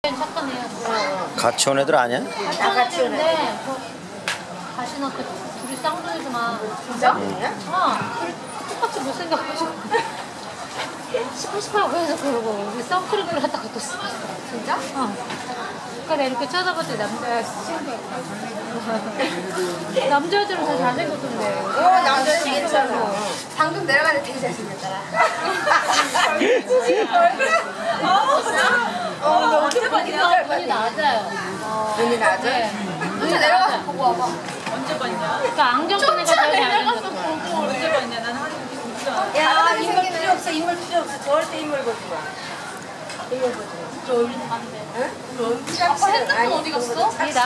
착하네요. 같이 온 애들 아니야? 같이 온 애인데 다시는 그 둘이 쌍둥이지만. 진짜? 둘이 똑같이 못생겨가지고. 시퍼시퍼하고 해서 그러고 우리 선크림을 갖다가 또 쓰고 있어. 진짜? 그러니까 이렇게 쳐다볼 때 남자야 신기해. 남자들은 다 잘생겼던데. 남자는 괜찮아. 방금 내려가는데 되게 잘생겼더라. 너 언제 봤냐? 눈이 낮아요. 눈이 낮아? 네. 눈이 내려가서 보고 와봐. 언제 봤냐? 그러니까 안경 쓰니까 더 잘생겼어. 언제 봤냐? 난 하루 종일 진짜. 야, 인물 필요 없어. 인물 필요 없어. 저럴 때 인물 보지 마. 인물 보지 마. 저 얼른 간대. 응? 아빠 핸드폰 어디 갔어?